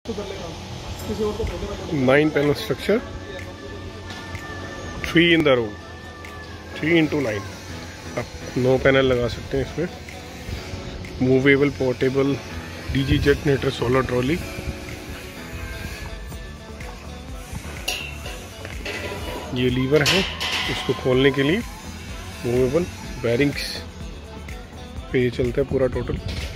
9 panel structure, 3 in the row, 3x9। आप 9 panel लगा सकते हैं इसमें। Movable portable DG generator solar trolley. ये लीवर है इसको खोलने के लिए, मूवेबल। बैरिंग्स पे ये चलता है पूरा टोटल।